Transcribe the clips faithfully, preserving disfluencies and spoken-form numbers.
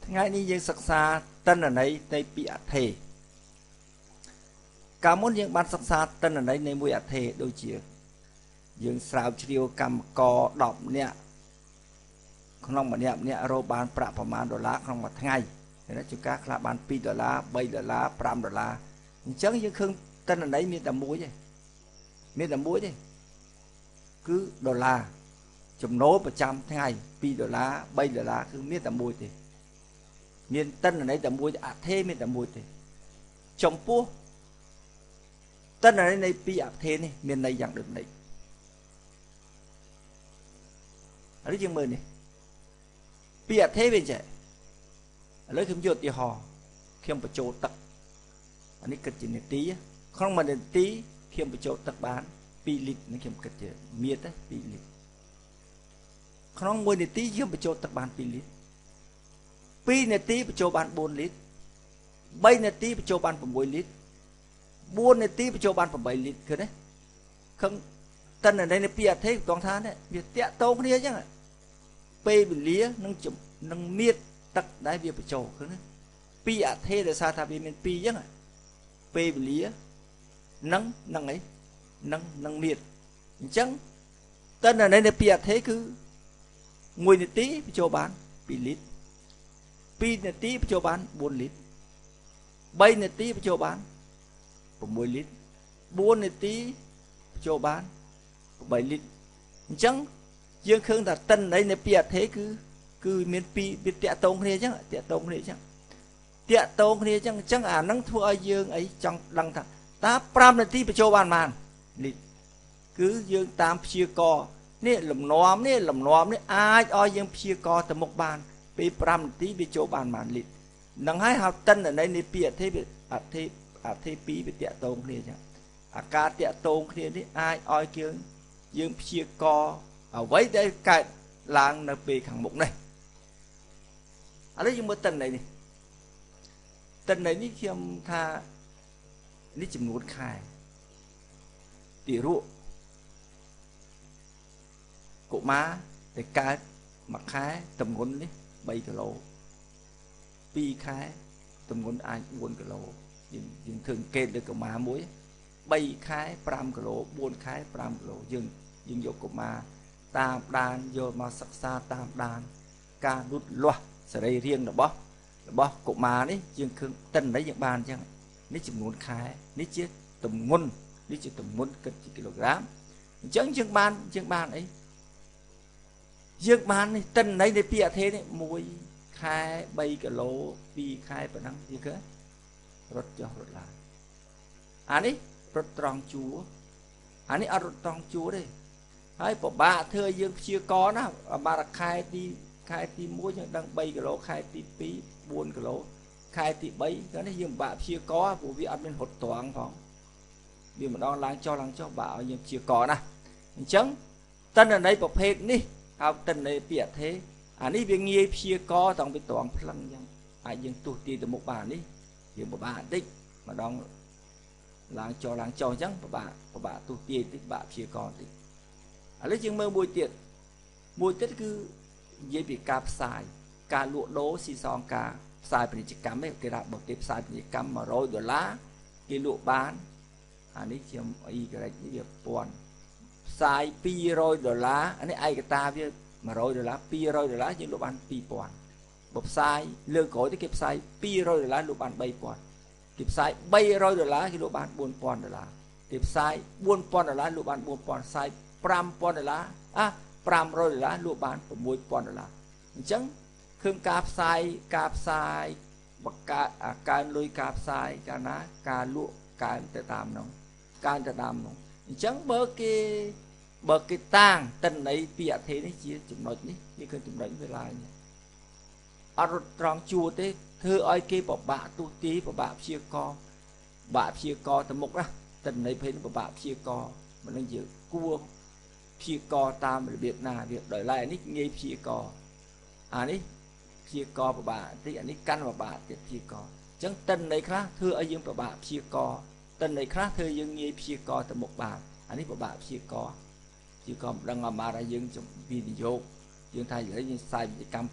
ngay ní dương sắc xa tân ở đâyในปีอัฐេកាលមុនយើងបានសិក្សាទិន្នន័យនៃមួយអថេដូចជាយើងស្រាវជ្រាវកម្មកដប់នាក់ក្នុងម្នាក់ម្នាក់រកបានប្រាក់ប្រមាណដុល្លារក្នុងមួយថ្ងៃណាជួនកាលខ្លះបានពីរដុល្លារបីដុល្លារប្រាំដុល្លារអញ្ចឹងយើងឃើញទិន្នន័យមានតែមួយទេមានតែមួយទេគឺដុល្លារចំណូលប្រចាំថ្ងៃពីរដុល្លារបីដុល្លារគឺមានតែមួយទេមានទិន្នន័យតែមួយអថេមានតែមួយទេចំពោះទិន្នន័យនៃពីរអថេនេះមានន័យយ៉ាងដូចនេះឥឡូវយើងមើលនេះពីរអថេវាចេះឥឡូវខ្ញុំយកឧទាហរណ៍ខ្ញុំបញ្ចូលទឹកអានេះគិតជានាទីក្នុងមួយនាទីខ្ញុំបញ្ចូលទឹកបានពីរលីត្រនេះខ្ញុំគិតជាមៀតទេពីរលីត្រក្នុងមួយនាទីយើងបញ្ចូលទឹកបានពីរលីត្រពីរនាទីបញ្ចូលបានបួនលីត្របីនាទីបញ្ចូលបានប្រាំមួយលីត្របួននាទីបញ្ចូលបានប្រាំបីលីត្រឃើញទេខឹងតិននៅនៃពីអថេកងថានេះវាតាក់តងគ្នាអញ្ចឹងពេលវេលានឹងនឹងមៀតទឹកដែលវាបញ្ចូលឃើញទេពីអថេដោយសារថាវាមានពីរអញ្ចឹងពេលវេលានឹងនឹងអីនឹងនឹងមៀតអញ្ចឹងតិននៅនៃពីអថេគឺមួយនាទីបញ្ចូលបានពីរលីត្រពីរនាទីបញ្ចូលបានបួនលីត្របីនាទីបញ្ចូលបានប្រាំមួយលីត្របួននាទីបញ្ចូលបានប្រាំបីលីត្រអញ្ចឹងយើងឃើញថាតិនន័យនៃពីអថេគឺគឺមានពីរវាតាក់តងគ្នាអញ្ចឹងតាក់តងគ្នាអញ្ចឹងតាក់តងគ្នាអញ្ចឹងអញ្ចឹងអានឹងធ្វើឲ្យយើងអីចង់ដឹងថាតើប្រាំនាទីបញ្ចូលបានប៉ុន្មានលីត្រគឺយើងតាមព្យាករនេះលំនាំនេះលំនាំនេះអាចឲ្យយើងព្យាករទៅមុខបានពេលប្រាំនាទីវាចូលបានប៉ុន្មានលីត្រនឹងហើយហៅតិនន័យនៃពីអថេអថេអថេពីរវាតាក់តងគ្នាអញ្ចឹងអាការតាក់តងគ្នានេះអាចឲ្យយើងយើងព្យាករអ្វីដែលកើតឡើងនៅពេលខាងមុខនេះឥឡូវយើងមើលតិនន័យនេះតិនន័យនេះខ្ញុំថានេះចំនួនខែទីរក់កុមារដែលកើតមួយខែទម្ងន់នេះបីគីឡូពីរខែទម្ងន់អាចបួនគីឡូយើងយើងធ្វើអង្កេតលើកុមារមួយបីខែប្រាំគីឡូបួនខែប្រាំគីឡូយើងយើងយកកុមារតាមដានយកមកសិក្សាតាមដានការលូតលាស់សរីរាង្គរបស់របស់កុមារនេះយើងឃើញតិនន័យយើងបានអញ្ចឹងនេះចំនួនខែនេះជាទម្ងន់នេះជាទម្ងន់គិតជាគីឡូក្រាមអញ្ចឹងយើងបានយើងបានអីយើងបាននេះតិនន័យនៃពីអថេនេះមួយខែបីគីឡូពីរខែប៉ុណ្ណឹងយើងឃើញរត់ចុះរត់ឡើងអានេះរត់ត្រង់ជួរអានេះអត់រត់ត្រង់ជួរទេហើយពិបាកធ្វើយើងព្យាករណាបារខែទីខែទីមួយយើងដឹងបីគីឡូខែទីពីរបួនគីឡូខែទីបីក៏នេះយើងពិបាកព្យាករព្រោះវាអត់មានរត់ត្រង់ផងវាម្ដងឡើងចុះឡើងចុះបាក់ឲ្យយើងព្យាករណាអញ្ចឹងតិនន័យប្រភេទនេះហៅតិនន័យពីអថេអានេះវាងាយព្យាករតាំងពីត្រង់ផ្លឹងអញ្ចឹងអាចយើងទស្សន៍ទាយទៅមុខបាននេះយើងពិបាកម្ដេចម្ដងឡើងចុះឡើងចុះអញ្ចឹងពិបាកពិបាកទស្សន៍ទាយតិចពិបាកព្យាករតិចឥឡូវយើងមើលមួយទៀតមួយទៀតគឺនិយាយពីការផ្សាយការលក់ដូរស៊ីសងការផ្សាយពាណិជ្ជកម្មឯគេថាបើគេផ្សាយពាណិជ្ជកម្មមួយរយដុល្លារគេលក់បានអានេះខ្ញុំអ៊ីក្រែកនេះវាពាន់ផ្សាយពីររយដុល្លារអានេះឯកតាវាមួយរយដុល្លារពីររយដុល្លារយើងលក់បានពីរពាន់បើផ្សាយលើក្រោយទៅគេផ្សាយពីររយដុល្លារលក់បានបីពាន់គេផ្សាយបីរយដុល្លារគេលក់បានបួនពាន់ដុល្លារគេផ្សាយបួនពាន់ដុល្លារលក់បានបួនពាន់ផ្សាយប្រាំពាន់ដុល្លារអាប្រាំរយដុល្លារលក់បានប្រាំមួយពាន់ដុល្លារអញ្ចឹងឃើញការផ្សាយការផ្សាយបកកើតអាកើនលុយការផ្សាយកាលណាការលក់កើនទៅតាមនោះកើនទៅតាមនោះអញ្ចឹងបើគេបើគេតាំងតិនន័យពីអថេនេះជាចំណុចនេះវាគឺចំណុចវាឡើងអត់រត់ត្រង់ជួរទេធ្វើឲ្យគេពិបាកទស្សន៍ទាយពិបាកព្យាករបាក់ព្យាករទៅមុខណាតិនន័យភេទពិបាកព្យាករមិននឹងជាគួរព្យាករតាមរបៀបណាវាដោយឡែកនេះងាយព្យាករអានេះព្យាករពិបាកតិចអានេះកាន់ពិបាកទៀតព្យាករអញ្ចឹងតិនន័យខ្លះធ្វើឲ្យយើងពិបាកព្យាករតិនន័យខ្លះធ្វើយើងងាយព្យាករទៅមុខបានអានេះពិបាកព្យាករព្យាករមិនដឹងអាម៉ារយើងវិនិយោគយើងថាយើងផ្សាយពាណិជ្ជកម្ម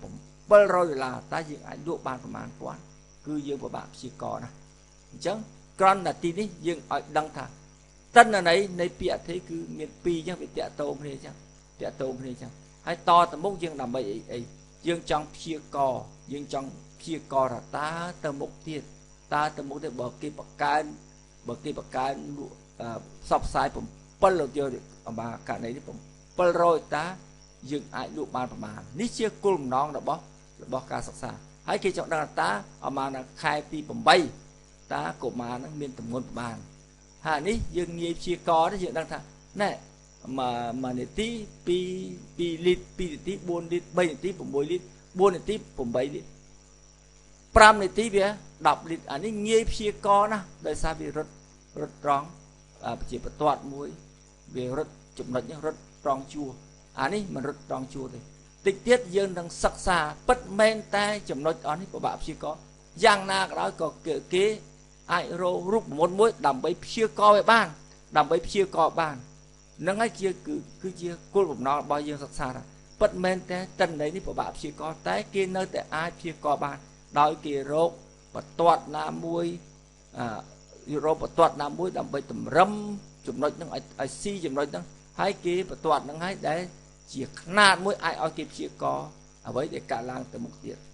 bảy trăm đô la ta dương ai lụa ban ប្រមាណ ពាន់ គឺយើងពិបាកព្យាករណាអញ្ចឹងក្រណទីនេះយើងឲ្យដឹងថាតណ្ណន័យនៃពាក្យអធិគឺមានពីរអញ្ចឹងវាតាក់ទងគ្នាអញ្ចឹងតាក់ទងគ្នាអញ្ចឹងហើយតទៅមុខយើងដើម្បីអីអីយើងចង់ព្យាករយើងចង់ព្យាករថាតើទៅមុខទៀតតើទៅមុខទៀតបើគេបកកើនបើគេបកកើនផ្សព្វផ្សាយ7លោកយកអំបាករណីនេះ700តាយើងអាចលក់បានប្រមាណនេះជាគោលបំណងរបស់របស់ការសិក្សាហើយគេចង់ដឹងថាអមាណខែទី8តាកុមារនឹងមានទម្ងន់ប្រមាណហើយនេះយើងងាយព្យាករទៅយើងដឹងថាណែមួយនាទី2 2លីត្រ2នាទី4លីត្រ3នាទី6លីត្រ4នាទី8លីត្រ5នាទីវា10លីត្រអានេះងាយព្យាករណាស់ដោយសារវារត់រត់ត្រង់ជាបន្ទាត់មួយវារត់ចំណុចនេះរត់ត្រង់ជួរអានេះមិនរត់ត្រង់ជួរទេតិចទៀតយើងនឹងសិក្សាពិតមែនតែចំណុចអស់នេះពិបាកព្យាករយ៉ាងណាក៏ដោយក៏គេអាចរករូបមន្តមួយដើម្បីព្យាករឲ្យបានដើម្បីព្យាករបាននឹងហើយជាគឺគឺជាគោលបំណងរបស់យើងសិក្សាថាពិតមែនតែតណ្ណ័យនេះពិបាកព្យាករតែគេនៅតែអាចព្យាករបានដោយគេរកបន្ទាត់ណាមួយអឺរកបន្ទាត់ណាមួយដើម្បីតម្រឹមចំណុចហ្នឹងឲ្យឲ្យស៊ីចំណុចហ្នឹងហើយគេបន្ទាត់ហ្នឹងហើយដែលជាຂະຫນាតមួយអាចឲ្យគេព្យាករអ្វីដែលកើតឡើងទៅមុខទៀត